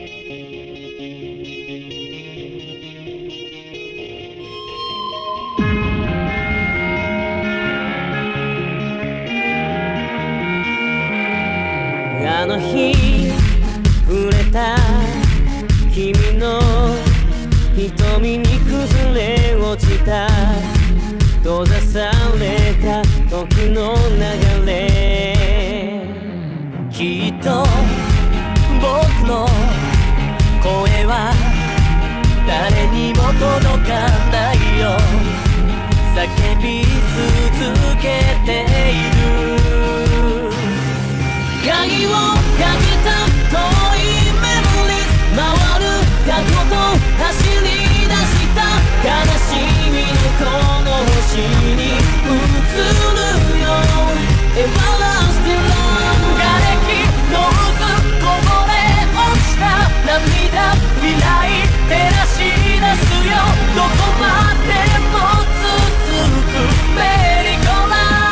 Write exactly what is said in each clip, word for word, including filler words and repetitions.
あの日触れた君の瞳に崩れ落ちた閉ざされた時の流れ、きっと僕の声は誰にも届かないよ、叫び続けている。鍵をかけた遠いメモリー、回る過去と走り出した悲しみのこの星に映るよ。エバラスティロン瓦礫の渦こぼれ落ちた涙、未来照らし出すよ。どこまでも続くメリーゴーラン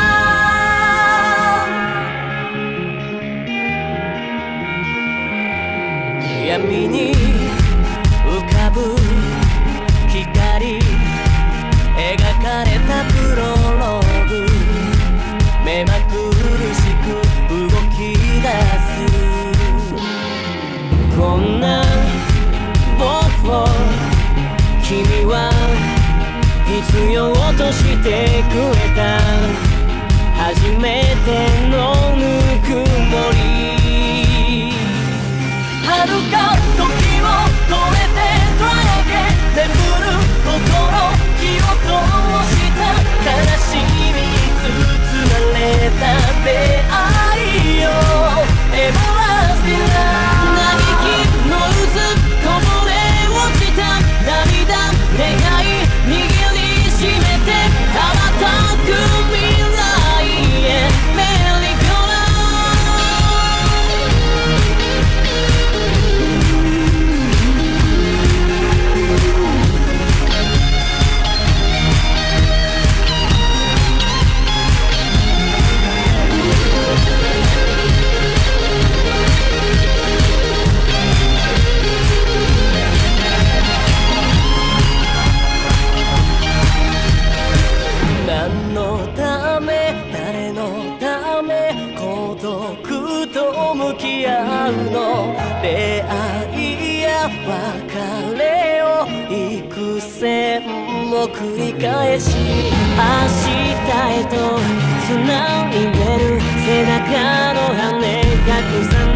ド、闇に浮かぶ光描かれたプロローグ、目まぐるしく動き出す。こんな僕を君は必要としてくれた。初めてのぬくもり、遥か時を超えて Try again 眠る心、記憶をした悲しみに包まれた出会いよ。エバラスティラー嘆きの渦こぼれ落ちた涙、願い握りしめて羽ばたく未来へメリーゴーラ何のため誰のため孤独と向き合うの。出会いや別れを幾千も繰り返し明日へとつないでる背中の羽隠さない